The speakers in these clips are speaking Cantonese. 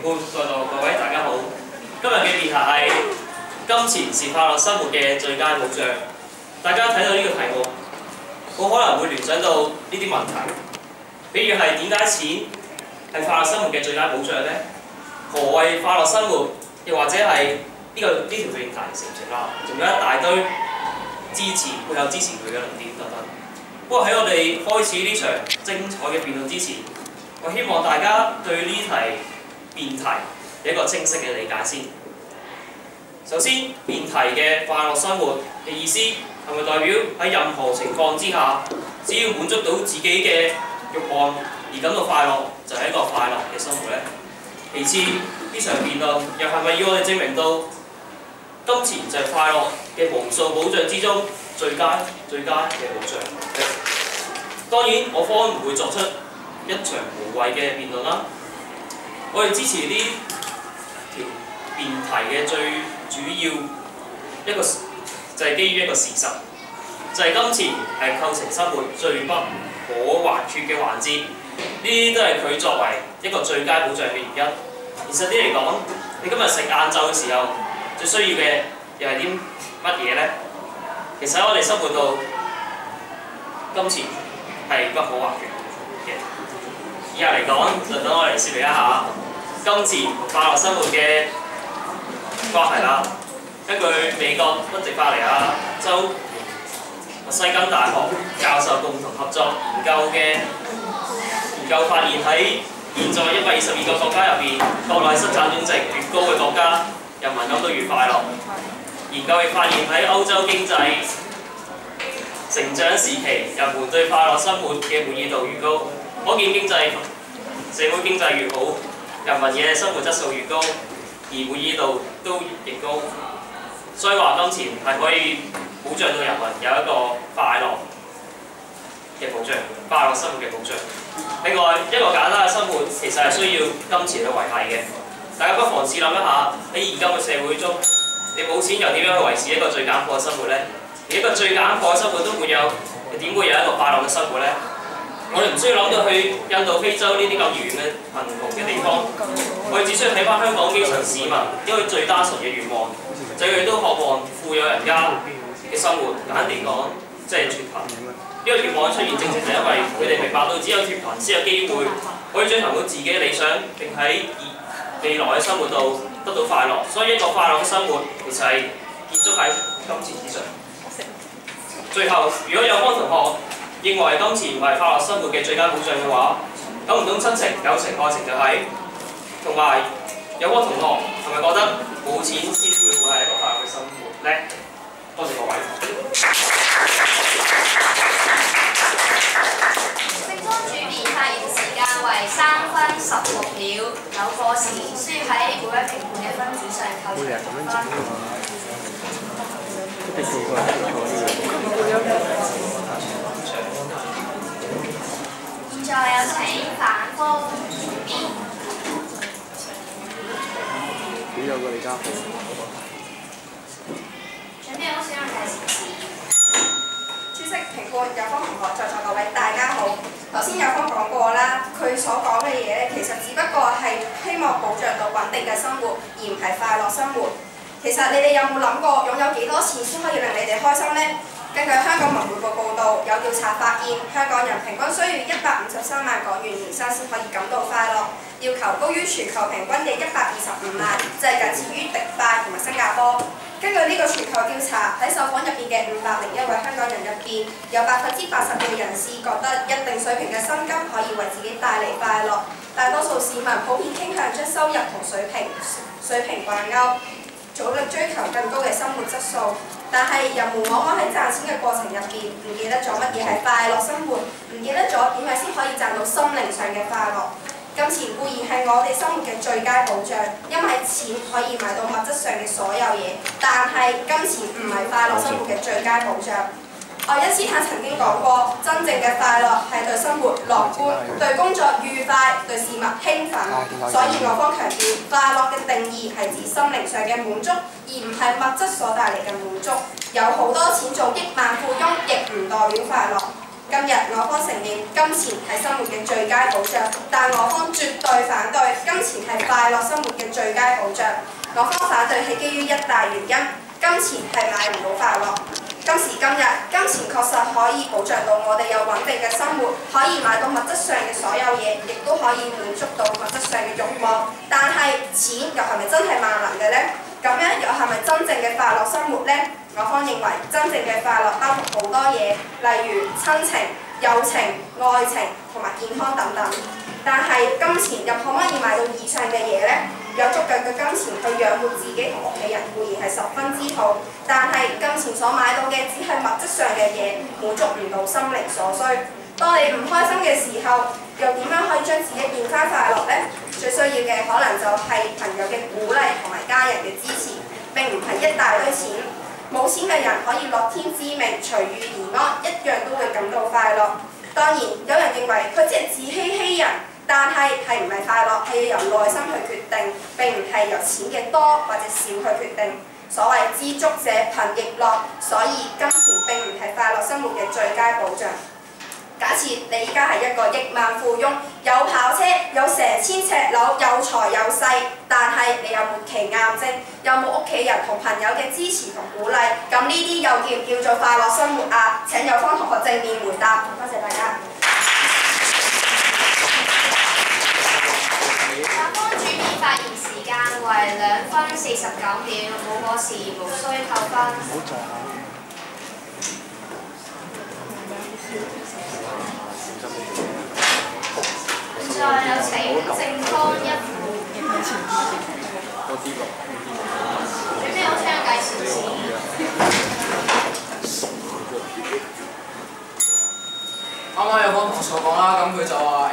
觀，各位大家好。今日嘅辯題係金錢是快樂生活嘅最佳保障。大家睇到呢個題目，好可能會聯想到呢啲問題，比如係點解錢係快樂生活嘅最佳保障呢？何謂快樂生活？又或者係呢條辯題成唔成立？仲有一大堆背後支持佢嘅論點等等。不過喺我哋開始呢場精彩嘅辯論之前，我希望大家對呢題辯題有一個清晰嘅理解先。首先，辯題嘅快樂生活嘅意思係咪代表喺任何情況之下，只要滿足到自己嘅慾望而感到快樂，就係一個快樂嘅生活呢？其次，呢場辯論又係咪要我哋證明到金錢就係快樂嘅無數保障之中最佳嘅保障？當然，我方唔會作出一場無謂嘅辯論啦。我哋支持呢條辯題嘅最主要一個就係基於一個事實，就係金錢係構成生活最不可或缺嘅環節。呢啲都係佢作為一個最佳保障嘅原因。現實啲嚟講，你今日食晏晝嘅時候，最需要嘅又係啲乜嘢呢？其實喺我哋生活度，金錢係不可或缺嘅。以下嚟講，就等我嚟説明一下金錢同快樂生活嘅關係啦。根據美國賓夕法尼亞州密西根大學教授共同合作研究發現，喺現在122個國家入邊，國內生產總值越高嘅國家，人民感到越快樂。研究亦發現喺歐洲經濟成長時期，人們對快樂生活嘅滿意度越高，可見社會經濟越好，人民嘅生活質素越高，而滿意度都越高。所以話金錢係可以保障到人民有一個快樂嘅保障，快樂生活嘅保障。另外一個簡單嘅生活其實係需要金錢去維繫嘅。大家不妨試諗一下，喺現今嘅社會中，你冇錢又點樣去維持一個最簡樸嘅生活呢？連一個最簡樸嘅生活都沒有，你點會有一個快樂嘅生活呢？我哋唔需要諗到去印度、非洲呢啲咁遠嘅貧窮嘅地方，我哋只需要睇翻香港基層市民一個最單純嘅願望，就係佢哋都渴望富有人家嘅生活。簡單地講，即係脫貧。呢個願望出現，正正係因為佢哋明白到只有脫貧先有機會可以追求到自己嘅理想，並喺未來嘅生活度得到快樂。所以一個快樂嘅生活其實係建築喺金錢之上。最後，如果有方同學認為金錢唔係快樂生活嘅最佳保障嘅話，咁唔通親情、友情、愛情就係？同埋有方同學係咪覺得冇錢先會係一個快樂嘅生活呢？多謝各位。 正宗主辯發言時間為3分16秒，有課時需要喺每位評判嘅分子上扣除分。現在有請反方主辯。 有個李家豪。 準備好使用提示詞。 出席評判有方同學，在座各位大家好。頭先有方講過啦，佢所講嘅嘢咧，其實只不過係希望保障到穩定嘅生活，而唔係快樂生活。其實你哋有冇諗過擁有幾多錢先可以令你哋開心呢？根據香港文匯報報導，有調查發現，香港人平均需要153萬港元年薪先可以感到快樂，要求高於全球平均嘅125萬，即係僅次於迪拜同埋新加坡。根據呢個全球調查，喺受訪入邊嘅501位香港人入邊，有80%嘅人士覺得一定水平嘅薪金可以為自己帶嚟快樂。大多數市民普遍傾向將收入同水平掛鈎，努力追求更高嘅生活質素。但係人們往往喺賺錢嘅過程入邊，唔記得咗乜嘢係快樂生活，唔記得咗點樣先可以賺到心靈上嘅快樂。金錢固然係我哋生活嘅最佳保障，因為錢可以買到物質上嘅所有嘢，但係金錢唔係快樂生活嘅最佳保障。愛因斯坦曾經講過，真正嘅快樂係對生活樂觀，對工作愉快，對事物興奮。所以我方強調，快樂嘅定義係指心靈上嘅滿足，而唔係物質所帶嚟嘅滿足。有好多錢做億萬富翁，亦唔代表快樂。 今日我方承認金錢係生活嘅最佳保障，但我方絕對反對金錢係快樂生活嘅最佳保障。我方反對係基於一大原因，金錢係買唔到快樂。今時今日，金錢確實可以保障到我哋有穩定嘅生活，可以買到物質上嘅所有嘢，亦都可以滿足到物質上嘅慾望。但係錢又係咪真係萬能嘅呢？咁樣又係咪真正嘅快樂生活呢？我方認為真正嘅快樂包括好多嘢，例如親情、友情、愛情同埋健康等等。但係金錢又可唔可以買到以上嘅嘢呢？有足夠嘅金錢去養活自己同屋企人固然係十分之好，但係金錢所買到嘅只係物質上嘅嘢，滿足唔到心靈所需。當你唔開心嘅時候，又點樣可以將自己變返快樂呢？最需要嘅可能就係朋友嘅鼓勵同埋家人嘅支持，並唔係一大堆錢。冇錢嘅人可以樂天知命，隨遇而安，一樣都會感到快樂。當然，有人認為佢只係自欺欺人，但係唔係快樂係要由內心去決定，並唔係由錢嘅多或者少去決定。所謂知足者貧亦樂，所以金錢並唔係快樂生活嘅最佳保障。假設你依家係一個億萬富翁，有跑車，有成千尺樓，有財有勢，但係你有末期癌症，有冇屋企人同朋友嘅支持同鼓勵？咁呢啲又叫唔叫做快樂生活啊？請有方同學正面回答。多謝大家。 有方主編發言時間為2分49秒，冇過時無需扣分。現在有請正方一副。最尾我聽個介紹先。 啱啱有方同學所講啦，咁佢就話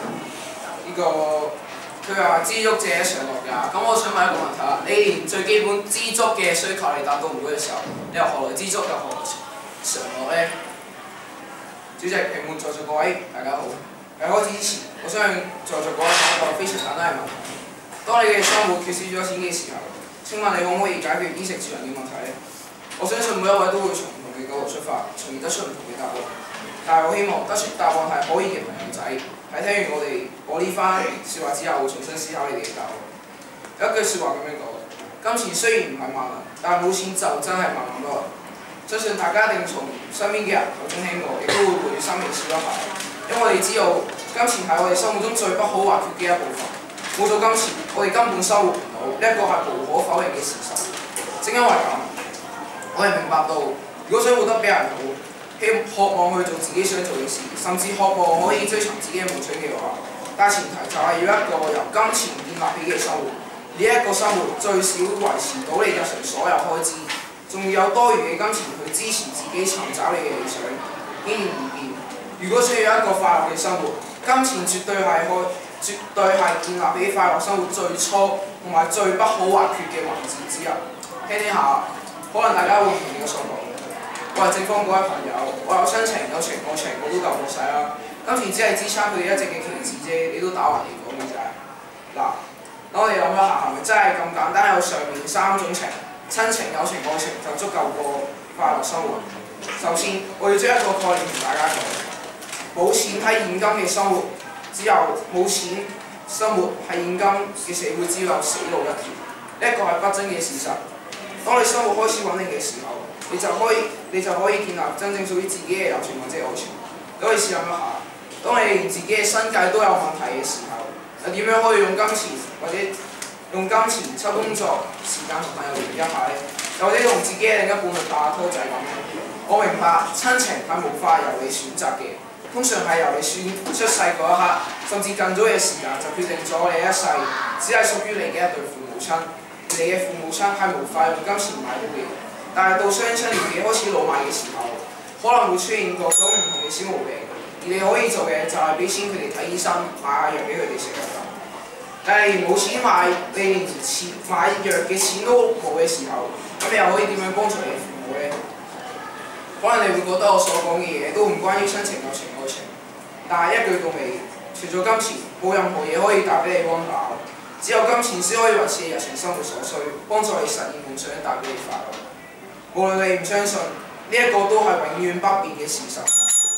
佢話知足者常樂也。咁我想問一個問題啦，你連最基本知足嘅需求你達到唔到嘅時候，你又何來知足又何來常樂呢？主席、評判在座各位，大家好。喺開始之前，我相信在座各位有一個非常簡單嘅問題：當你嘅生活缺少咗錢嘅時候，請問你可唔可以解決衣食住行嘅問題呢？我相信每一位都會從唔同嘅角度出發，從而得出唔同嘅答案。但係我希望得出答案係可以嘅朋友仔，喺聽完我呢番説話之後，會重新思考你哋嘅答案。有一句説話咁樣講：金錢雖然唔係萬能，但係冇錢就真係萬能多。相信大家一定從身邊嘅人口中聽過，亦都會會心微笑一下，因為我哋知道金錢係我哋生活中最不可或缺嘅一部分。冇咗金錢，我哋根本生活唔到，呢一個係無可否認嘅事實。正因為咁，我哋明白到，如果想活得比人好，渴望去做自己想做嘅事，甚至渴望可以追尋自己嘅夢想嘅話，但前提就係要一個由金錢建立起嘅生活。呢一個生活最少維持到你日常所有開支。仲要有多餘嘅金錢去支持自己尋找你嘅理想，顯而易見。如果需要一個快樂嘅生活，金錢絕對係建立起快樂生活最初同埋最不可或缺嘅環節之一。聽下，可能大家會唔同嘅所講。我係正方嗰位朋友，我有親情、有情、愛情，我都夠過晒啦。金錢只係支撐佢哋一直嘅旗幟啫，你都打橫嚟講嘅咋？嗱，等我哋諗一下，係咪真係咁簡單？有上面3種情。親情、友情、愛情就足夠過快樂生活。首先，我要將一個概念同大家講：冇錢喺現今嘅生活，只有冇錢生活喺現今嘅社會，只有死路一條。呢一個係不爭嘅事實。當你生活開始穩定嘅時候，你就可以建立真正屬於自己嘅友情或者愛情。你可以試諗一下，當你連自己嘅生計都有問題嘅時候，又點樣可以用金錢或者用金錢抽工作時間同朋友聯誼一下呢？又或者用自己嘅另一半去拍下拖仔咁樣。我明白親情係無法由你選擇嘅，通常係由你出世嗰一刻，甚至更早嘅時間就決定咗你一世只係屬於你嘅一對父母親。而你嘅父母親係無法用金錢買到嘅。但係到雙親年紀開始老邁嘅時候，可能會出現各種唔同嘅小毛病，而你可以做嘅就係俾錢佢哋睇醫生，買下藥俾佢哋食就得。但係冇錢買，你連買藥嘅錢都冇嘅時候，咁你又可以點樣幫助你父母呢？可能你會覺得我所講嘅嘢都唔關於親情、友情、愛情，但係一句到尾，除咗金錢，冇任何嘢可以帶俾你溫飽，只有金錢先可以維持你日常生活所需，幫助你實現夢想，帶俾你快樂。無論你唔相信，呢一個都係永遠不變嘅事實。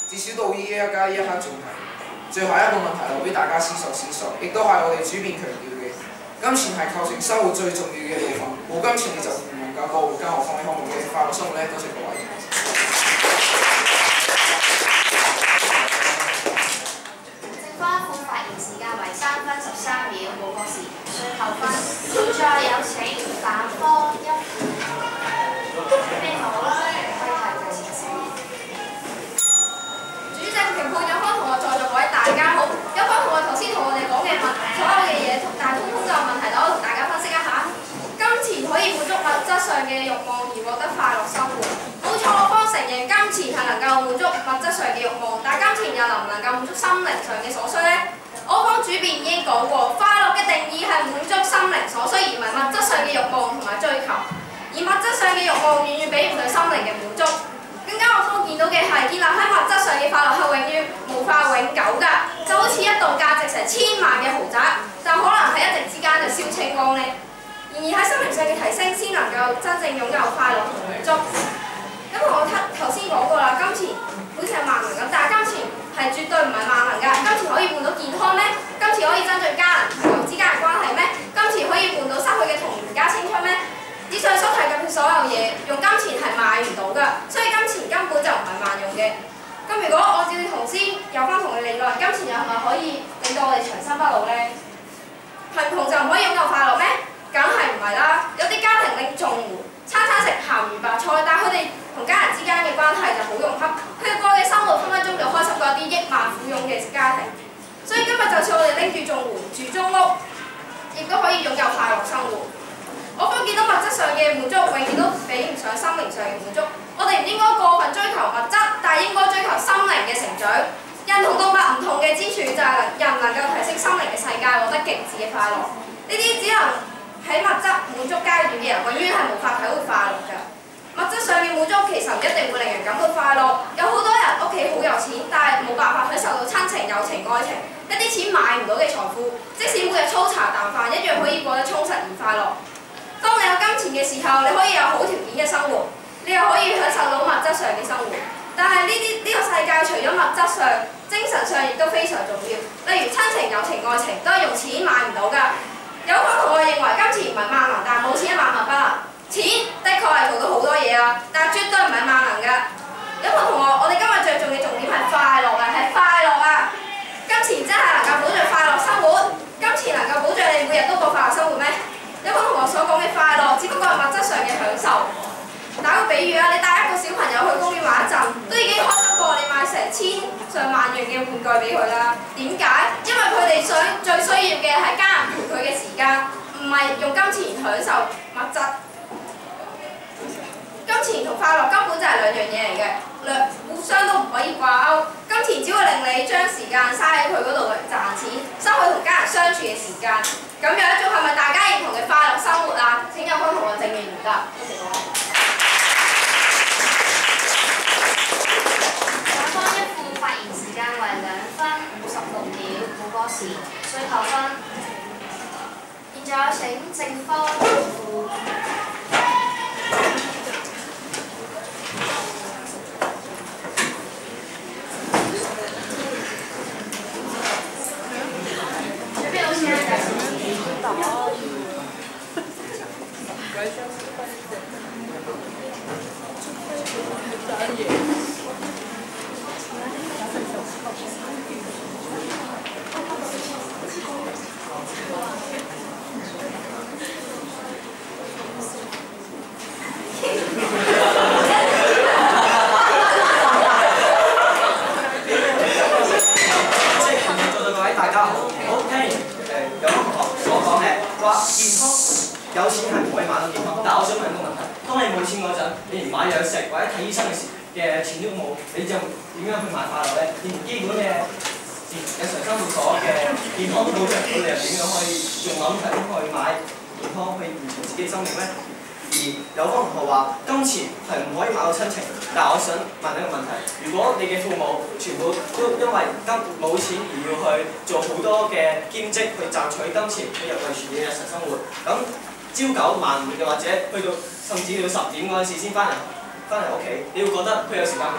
至少到呢一刻仲係。最後一個問題留俾大家思索，亦都係我哋主辯強調嘅，金錢係構成生活最重要嘅地方，冇金錢你就唔能夠過活，更何況你渴望嘅快樂生活呢？多謝各位。 剩翻副發言時間為3分13秒，冇過時。最後分，現在有請反方一咩好啦？主席、評判、有方同學在座各位大家好。有方同學頭先同我哋講嘅所有嘅嘢，但係通通都有問題，我同大家分析一下。金錢可以滿足物質上嘅慾望而獲得快樂生活，冇錯，我方承認金錢係能夠滿足物質上嘅慾望，但金錢又能唔能夠滿足心靈上嘅所需呢？我方主辯已經講過，快樂嘅定義係滿足心靈所需，而唔係物質上嘅慾望同埋追求。而物質上嘅慾望遠遠比唔上心靈嘅滿足。更加我方見到嘅係建立喺物質上嘅快樂係永遠無法永久㗎，就好似一棟價值成1000萬嘅豪宅，但可能喺一夕之間就燒清光呢。然而喺心靈上嘅提升，先能夠真正擁有快樂同滿足。咁我頭先講過啦，金錢好似係萬能咁，但係金錢係絕對唔係萬能㗎。金錢可以換到健康咩？金錢可以增進家人朋友之間嘅關係咩？金錢可以換到失去嘅童年加青春咩？以上所提及嘅所有嘢，用金錢係買唔到㗎，所以金錢根本就唔係萬用嘅。咁如果按照你頭先有翻同嘅理論，金錢又係咪可以令到我哋長生不老呢？貧窮就唔可以擁有快樂咩？梗係唔係啦！有啲家庭拎綜援，餐餐食鹹魚白菜，但係佢哋同家人之間嘅關係就好融洽，佢哋過嘅生活分分鐘就開心過一啲億萬富翁嘅家庭。所以今日就算我哋拎住綜援住中屋，亦都可以擁有快樂生活。我方見到物質上嘅滿足，永遠都比唔上心靈上嘅滿足。我哋唔應該過分追求物質，但係應該追求心靈嘅成長。人同動物唔同嘅之處就係人能夠提升心靈嘅世界，獲得極致嘅快樂。呢啲只能喺物質滿足階段嘅人，永遠係無法體會快樂㗎。物質上嘅滿足其實唔一定會令人感到快樂。有好多人屋企好有錢，但係冇辦法享受到親情、友情、愛情，一啲錢買唔到嘅財富，即使每日粗茶淡飯，一樣可以過得充實而快樂。當你有金錢嘅時候，你可以有好條件嘅生活，你又可以享受到物質上嘅生活。但係呢個世界除咗物質上，精神上亦都非常重要。例如親情、友情、愛情都係用錢買唔到㗎。有方同學認為金錢唔係萬能，但係冇錢萬萬不能。錢的確係做到好多嘢啊，但係絕對唔係萬能㗎。有方同學，我哋今日着重嘅重點係快樂啊，係快樂啊！金錢真係能夠保障快樂生活？金錢能夠保障你每日都過快樂生活咩？有方同學所講嘅快樂，只不過係物質上嘅享受。打個比喻啊，你帶一個小朋友去公園玩一陣，都已經開心過你買成千上萬元嘅玩具俾佢啦。點解？因為佢哋最需要嘅係家人陪佢嘅時間，唔係用金錢享受物質。金錢同快樂根本就係兩樣嘢嚟嘅，互相都唔可以掛鈎。金錢只會令你將時間嘥喺佢嗰度賺錢，失去同家人相處嘅時間。咁樣仲係咪大家認同嘅快樂生活啊？請有方同學正面回答。多謝各位。反方一副發言時間為2分56秒，冇過時。最後分。現在有請正方一副。 有錢係唔可以買到健康，但係我想問一個問題：當你冇錢嗰陣，你連買藥食或者睇醫生嘅錢都冇，你就點樣去買快樂咧？連基本嘅日常生活所嘅健康都保障唔到，你又點樣可以用諗題去買健康去延長自己嘅生命咧？而有方同學話金錢係唔可以買到親情，但係我想問一個問題：如果你嘅父母全部都因為冇錢而要去做好多嘅兼職去賺取金錢去維持你嘅日常生活，咁朝9晚5嘅，或者去到甚至到10點嗰陣時先翻嚟屋企，你會覺得佢有時間陪啲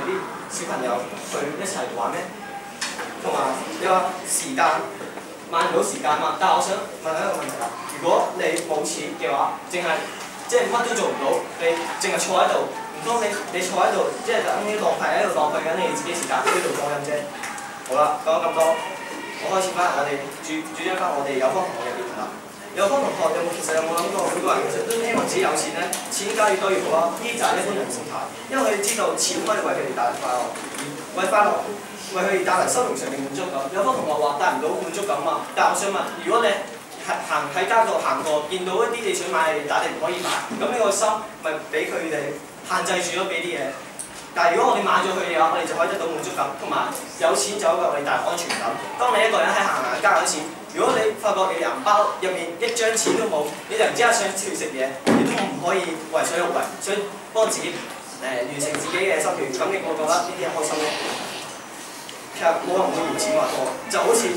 小朋友去一齊玩咩？同埋你話時間買唔到時間嘛？但係我想問一個問題啦，如果你冇錢嘅話，淨係即係乜都做唔到，你淨係坐喺度，唔通你坐喺度，即係等於浪費喺度浪費緊你自己時間，呢度講緊啫。好啦，講咗咁多，我開始翻我哋主張翻我哋有方同學嘅辯論啦。有方同學其實有冇諗過，每個人其實都希望自己有錢咧，錢加越多越好啦。呢啲就係一般人嘅心態，因為佢哋知道錢可以為佢哋帶來快樂，為佢哋帶來心靈上面滿足感。有方同學話帶唔到滿足感嘛，但係我想問，如果你行喺街度行過，見到一啲你想買嘅嘢，但係你唔可以買，咁呢個心咪俾佢哋限制住咗俾啲嘢。但係如果我哋買咗佢嘅話，我哋就可以得到滿足感，同埋有錢就為我哋帶來安全感。當你一個人喺行街嗰時，如果你發覺你嘅銀包入面一張錢都冇，你突然之間想去食嘢，你都唔可以為所欲為，想幫自己完成自己嘅心願，咁你覺得呢啲係開心嘅？其實冇人會嫌錢話多，就好似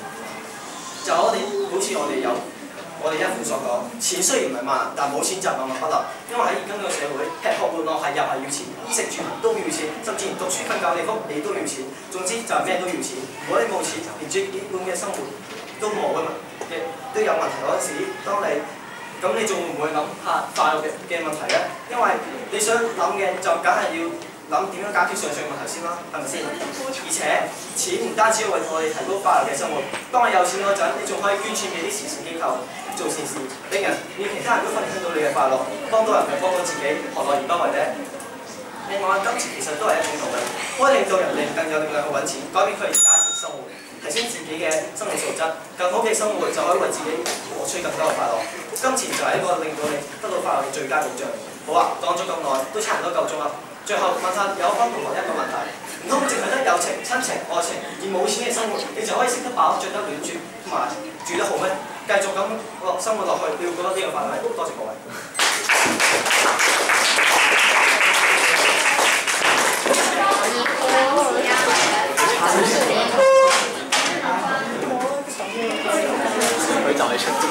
我哋有我哋一副所講，錢雖然唔係萬能，但冇錢就萬萬不能。因為喺而家呢個社會，吃喝玩樂係又係要錢，衣食住行都要錢，甚至連讀書瞓覺地方你都要錢。總之就係咩都要錢。如果你冇錢，連最基本嘅生活都冇啊嘛，都有問題嗰陣時，當你咁你仲會唔會諗下快樂嘅問題咧？因為你想諗嘅就梗係要諗點樣解決上述問題先啦，係咪先？而且錢唔單止為我哋提供快樂嘅生活，當你有錢嗰陣，你仲可以捐錢俾啲慈善機構做善事，令其他人都分享到你嘅快樂，幫到人咪幫到自己，何樂而不為呢？另外，金錢其實都係一種動力，可以令到人哋更有力量去揾錢，改變佢哋家庭生活，提升自己嘅生理素質，更好嘅生活就可以為自己獲取更多嘅快樂。金錢就係一個令到你得到快樂嘅最佳保障。好啊，講咗咁耐，都差唔多夠鐘啦。最後問下有方同學一個問題：唔通淨係得友情、親情、愛情而冇錢嘅生活，你就可以食得飽、着得暖住同埋住得好咩？繼續咁生活落去，你會覺得呢個快樂？多謝各位。 佢就係出字。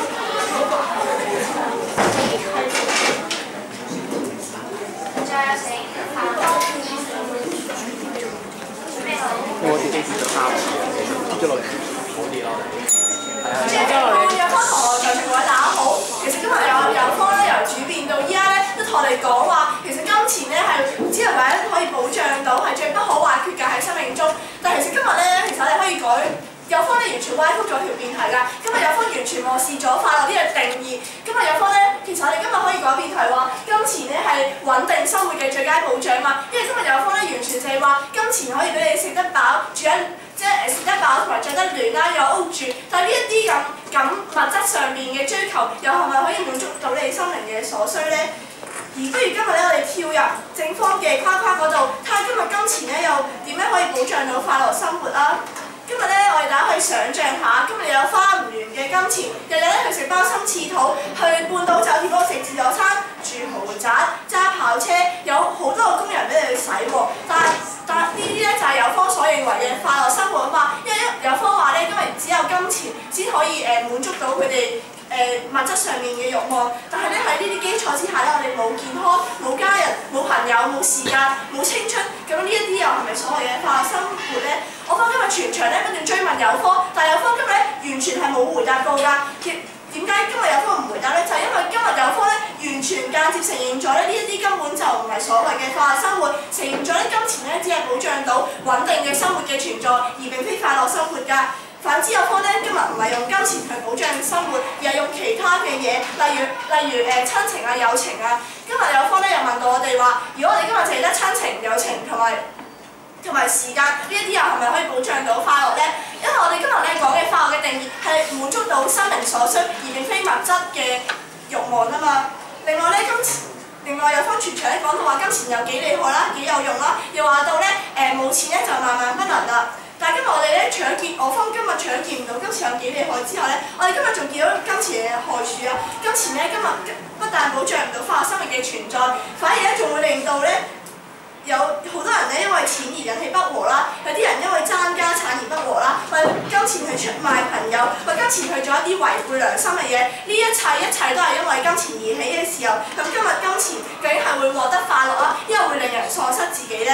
我自己跌咗3次啊，跌咗落嚟好啲咯。 有方同學在場各位大家好，其實今日有方咧由主辯到依家咧都同我哋講話，其實金錢咧係只能話可以保障到係最不可或缺嘅喺生命中，但其實今日咧其實我哋可以改。有方咧完全歪曲咗條辯題㗎，今日有方完全漠視咗快樂呢個定義。今日有方咧，其實我哋今日可以改辯題話，金錢咧係穩定生活嘅最佳保障嘛。因為今日有方咧完全就係話，金錢可以俾你食得飽，住喺即係食得飽同埋着得暖啦，有屋住。但係呢一啲咁物質上面嘅追求，又係咪可以滿足到你心靈嘅所需咧？而不如今日咧，我哋跳入正方嘅框框嗰度，睇下今日金錢咧又點樣可以保障到快樂生活啊！今日咧，我哋大家可以想像下，今日有花唔完嘅金錢，日日咧去食包心刺肚，去半島酒店嗰度食自助餐，住豪宅，揸跑車，有好多個工人俾你去使喎。但呢啲咧就係有方所認為嘅快樂生活啊嘛。因為有方話咧，因為只有金錢先可以滿足到佢哋物質上面嘅慾望。但係咧喺呢啲基礎之下咧，我哋冇健康、冇家人、冇朋友、冇時間、冇青春，咁呢一啲又係咪所謂嘅快樂生活咧？我方今日全場咧不斷追問有方，但係有方今日咧完全係冇回答到㗎。點解今日有方唔回答咧？就係因為今日有方咧完全間接承認咗咧呢一啲根本就唔係所謂嘅快樂生活，承認咗咧金錢咧只係保障到穩定嘅生活嘅存在，而並非快樂生活㗎。反之有方咧今日唔係用金錢去保障生活，而係用其他嘅嘢，例如親情啊、友情啊。今日有方咧又問到我哋話，如果我哋今日淨係得親情、友情同埋時間呢一啲又係咪可以保障到快樂呢？因為我哋今日咧講嘅快樂嘅定義係滿足到心靈所需，而並非物質嘅慾望啊嘛。另外有方全場咧講到話金錢有幾厲害啦，幾有用啦，又話到咧冇錢咧就萬萬不能啦。但係今日我哋咧我方今日搶見唔到金錢有幾厲害之後咧，我哋今日仲見到金錢嘅害處啊！金錢咧今日不但保障唔到快樂生活嘅存在，反而咧仲會令到咧有好多人咧因為錢而引起不和啦，有啲人因為爭家產而不和啦，為金錢去出賣朋友，為金錢去做一啲違背良心嘅嘢，呢一切都係因為金錢而起嘅時候，咁今日金錢究竟係會獲得快樂啊，因為會令人喪失自己呢？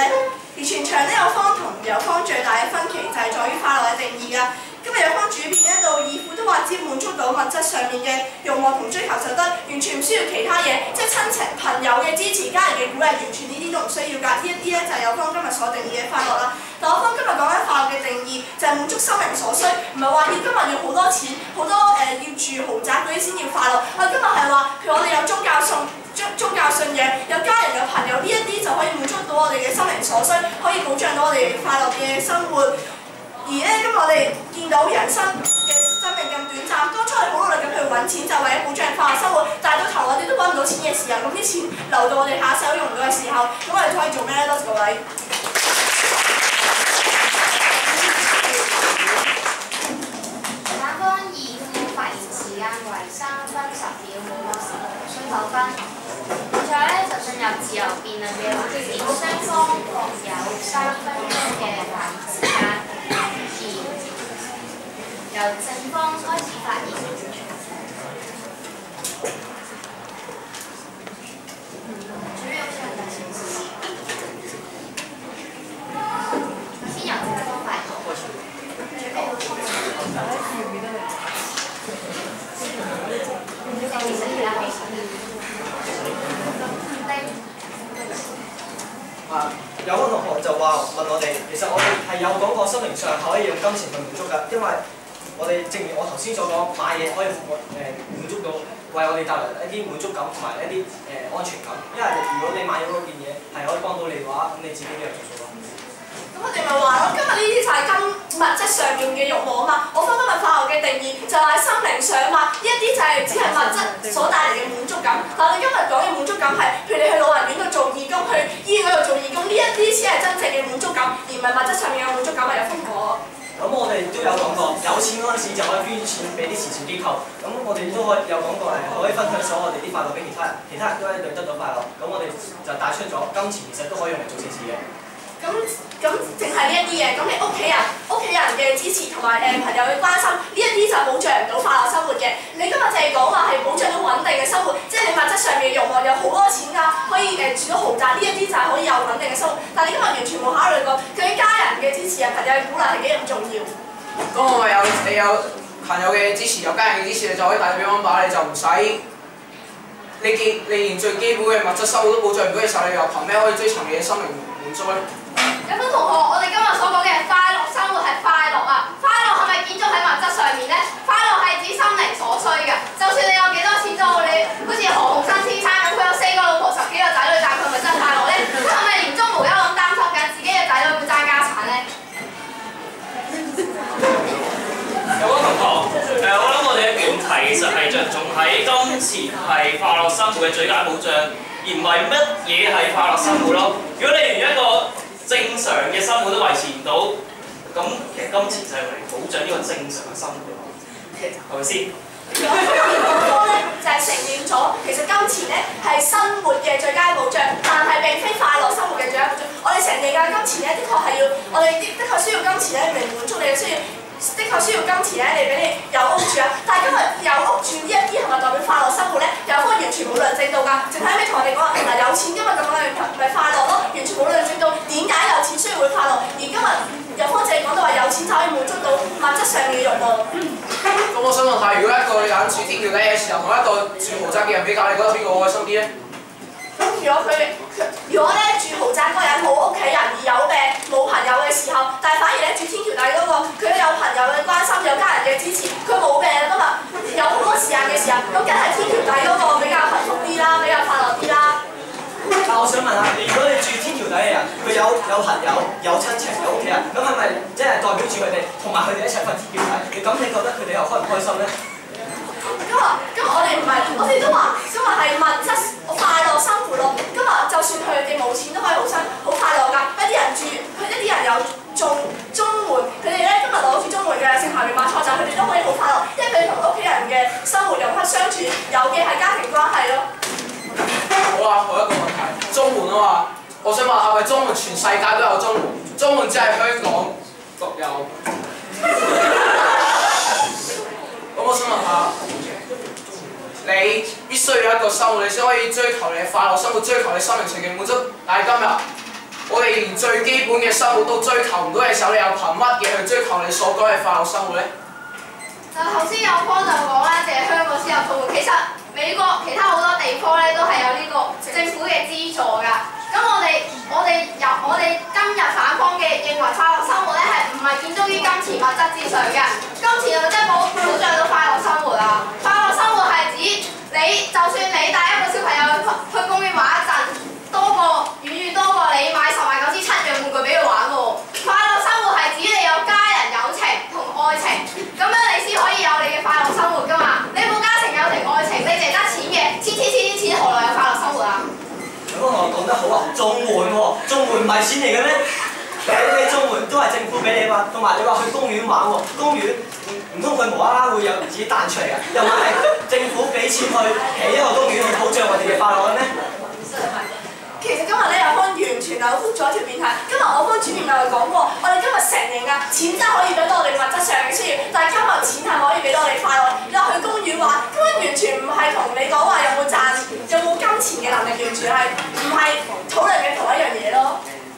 而全場咧有方同有方最大嘅分歧就係在於快樂嘅定義㗎。今日有方主編咧到義父都話只要滿足到物質上面嘅慾望同追求就得，完全唔需要其他嘢，即係親情朋友嘅支持、家人嘅鼓勵，完全呢啲都唔需要㗎。呢一啲咧就係有方今日所定義嘅快樂啦。但我方今日講緊快樂嘅定義就係滿足心靈所需，唔係話要今日要好多錢、好多要住豪宅嗰啲先要快樂。我今日係話，譬如我哋有宗教信仰，有家人有朋友，呢一啲就可以滿足到我哋嘅心靈所需，可以保障到我哋快樂嘅生活。而咧，今日我哋見到人生嘅生命咁短暫，當初係好努力咁去揾錢，就為咗保障快樂生活，但係到頭我哋都揾唔到錢嘅時候，咁啲錢流到我哋下手用唔到嘅時候，咁我哋可以做咩咧？多謝各位。 反方義父發言時間為3分10秒，每個時需9分。現在咧就進入自由辯論嘅環節，雙方各有3分鐘嘅發言時間。由正方開始發言。先由正方發言。 有個同學就話問我哋，其實我哋係有嗰個心靈上可以用金錢去滿足㗎，因為我哋正如我頭先所講，買嘢可以滿足到為我哋帶來一啲滿足感同埋一啲安全感。因為如果你買咗嗰件嘢係可以幫到你嘅話，咁你自己都有着數咯。 咁我哋咪話咯，今日呢啲就係物質上面嘅慾望啊嘛。我方今日快樂嘅定義就係心靈上嘛，呢一啲就係只係物質所帶嚟嘅滿足感。但係我哋今日講嘅滿足感係，譬如你去老人院度做義工，去醫院嗰度做義工，呢一啲先係真正嘅滿足感，而唔係物質上面嘅滿足感係有分果。 咁我哋都有講過，有錢嗰陣時就可以捐錢俾啲慈善機構。咁我哋都有講過可以分享咗我哋啲快樂俾其他人，其他人都一樣得到快樂。咁我哋就帶出咗金錢其實都可以用嚟做善事嘅。 咁淨係呢一啲嘢，咁你屋企人嘅支持同埋朋友嘅關心，呢一啲就保障唔到快樂生活嘅。你今日就係講話係保障到穩定嘅生活，即係你物質上面嘅慾望有好多錢㗎，可以住到豪宅，呢一啲就係可以有穩定嘅生活。但係你今日完全冇考慮過佢啲家人嘅支持啊、朋友嘅鼓勵係幾咁重要。 咁我咪你有朋友嘅支持，有家人嘅支持，你就可以帶住乒乓把，你就唔使你連最基本嘅物質生活都保障唔到嘅時候，你又憑咩可以追尋你嘅心靈滿足咧？ 有位同學，我哋今日所講嘅快樂生活係快樂啊！快樂係咪建築喺物質上面咧？快樂係指心靈所需嘅。就算你有幾多錢都好，你好似何鴻燊先生咁，佢有4個老婆、10幾個仔女，但係佢係咪真快樂咧？佢係咪年終無休咁擔心緊自己嘅仔女會爭家產咧？ 有位同學，我諗我哋嘅辯題其實係着重喺金錢係快樂生活嘅最佳保障，而唔係乜嘢係快樂生活咯。如果你連一個正常嘅生活都維持唔到，咁其實金錢就係嚟保障呢個正常嘅生活，係咪先？ 有科咧就係承認咗，其實金錢咧係生活嘅最佳保障，但係並非快樂生活嘅最佳保障。我哋承認㗎，金錢咧的確係要，我哋的確需要金錢咧嚟滿足你嘅需要。的確需要金錢咧嚟俾你有屋住啊！但係今日有屋住呢一啲係咪代表快樂生活咧？有科完全冇論證到㗎，淨係尾同我哋講話嗱有錢今日咁樣咪快樂咯，完全冇論證到點解有錢需要會快樂，而今日有科淨係講到話有錢就可以滿足到物質上面嘅慾望。 咁我想問下，如果一個人住天橋底嘅時候，同一個住豪宅嘅人比較，你覺得邊個開心啲咧？ 咁如果咧住豪宅嗰個人冇屋企人而有病冇朋友嘅時候，但係反而咧住天橋底嗰個，佢有朋友嘅關心，有家人嘅支持，佢冇病啊嘛，有好多時間嘅時候，咁梗係天橋底嗰個比較幸福啲啦，比較快樂啲啦。 但我想問下，如果你住天橋底嘅人，佢有朋友、有親情、有屋企人，咁係咪即係代表住佢哋同埋佢哋一齊瞓天橋底？咁你覺得佢哋又開唔開心咧？ 今日我哋唔係，我哋都話今日係物質快樂生活咯。今日就算佢哋冇錢都可以好快樂㗎。一啲人有綜援，佢哋咧今日攞住綜援嘅食下面買菜就佢哋都可以好快樂，因為佢哋同屋企人嘅生活融洽相處，有嘅係家庭關係咯。 好啊，我一個問題，綜援啊嘛，我想問係咪綜援全世界都有綜援？綜援只係香港獨有？咁我想問下，你必須要有一個生活，你先可以追求你嘅快樂生活，追求你心靈上嘅滿足。但係今日我哋連最基本嘅生活都追求唔到嘅時候，你又憑乜嘢去追求你所講嘅快樂生活呢？ 頭先有方就講啦，淨係香港先有綜援，其實美國其他好多地方咧都係有呢個政府嘅資助㗎。咁我哋今日反方嘅認為快樂生活咧係唔係建築於金錢物質之上嘅？金錢就即係保障到快樂生活啊！快樂生活係指你就算你帶一個小朋友去公園玩一陣，遠多過你買10萬9千7樣玩具俾佢玩喎。快樂生活係指你有家人友情同愛情，咁樣你先可以有你嘅快樂生活㗎嘛。你冇家情友情愛情，你淨係得錢嘅，錢，何來有快樂生活啊？ 咁我講得好啊，綜援喎，綜援唔係錢嚟嘅咩？你綜援都係政府俾你嘛，同埋你話去公園玩喎，公園唔通佢無啦啦會有自己彈出嚟㗎？又唔係政府俾錢去起一個公園去保障我哋嘅快樂嘅咩？ 其實今日咧有方完全扭曲咗條辯題。今日我方主辯又講過，我哋今日承認啊，錢真係可以俾到我哋物質上嘅需要，但係今日錢係可以俾到我哋快樂。你話去公園玩，根本完全唔係同你講話有冇賺、有冇金錢嘅能力，完全係唔係討論嘅同一樣嘢咯。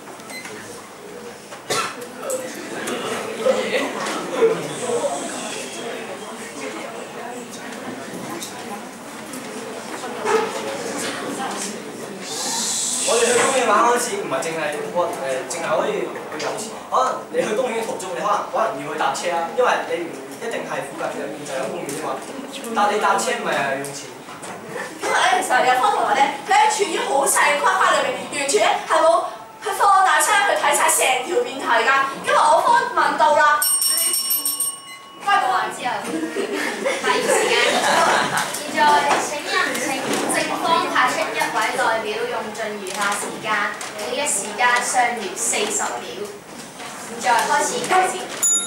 我哋去公園玩嗰陣時，唔係淨係可以去有錢，可能你去公園嘅途中，你可能要去搭車啦，因為你唔一定係附近就有公園啫嘛。但你搭車咪係用錢。 今日咧，其實有方同學咧，佢喺處於好細嘅框框裏面，完全咧係冇去放大窗去睇晒成條辯題㗎。今日我方問到啦，開個環之後， 發言時間。現在請正方派出一位代表，用盡餘下時間，你嘅時間尚餘40秒。現在開始計時。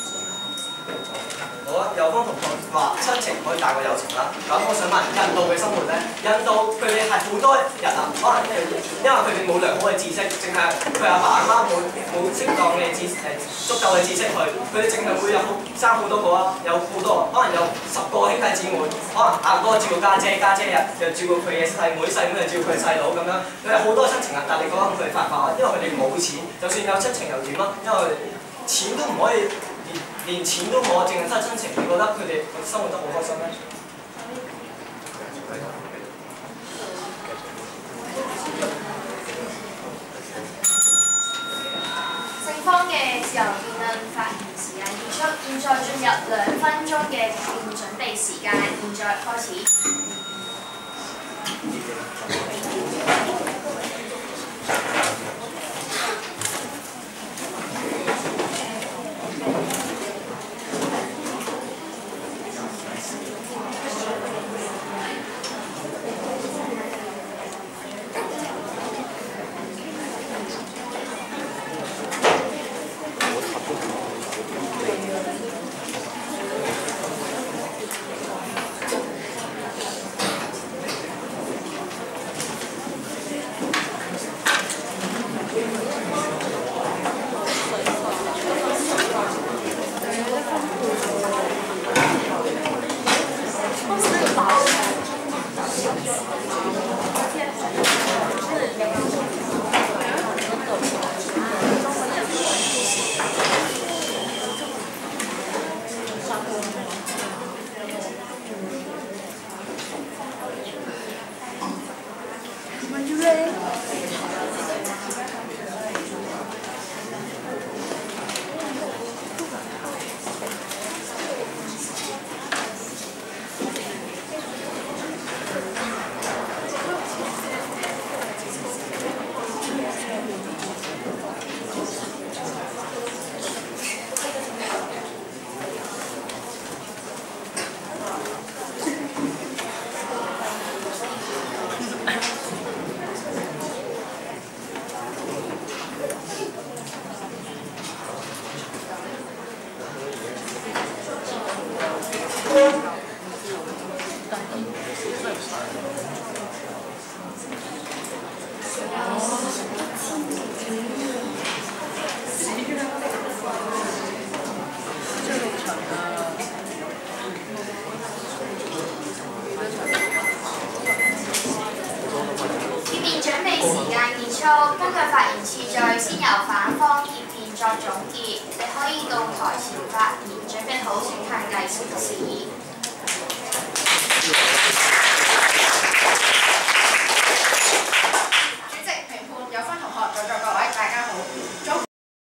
好啊，有方同學話親情可以大過友情啦。咁我想問印度嘅生活咧，印度佢哋係好多人啊，可能因為佢哋冇良好嘅知識，淨係佢阿爸阿媽冇適當嘅足夠嘅知識佢哋淨係會生好多個啊，有好多可能有10個兄弟姊妹，可能阿哥照顧家姐，家姐又照顧佢嘅細妹，細妹又照顧佢細佬咁樣，佢有好多親情啊。但係你講緊佢哋快唔快啊？因為佢哋冇錢，就算有親情又點啊？因為錢都唔可以。連錢都冇，淨係得親情，你覺得佢哋生活得好開心咩？ 正方嘅自由辯論發言時間結束，現在進入2分鐘嘅辯準備時間，現在開始。準備時間結束， 操，根據發言次序，先由反方葉辯作總結。你可以到台前發言，準備好請向計時示意。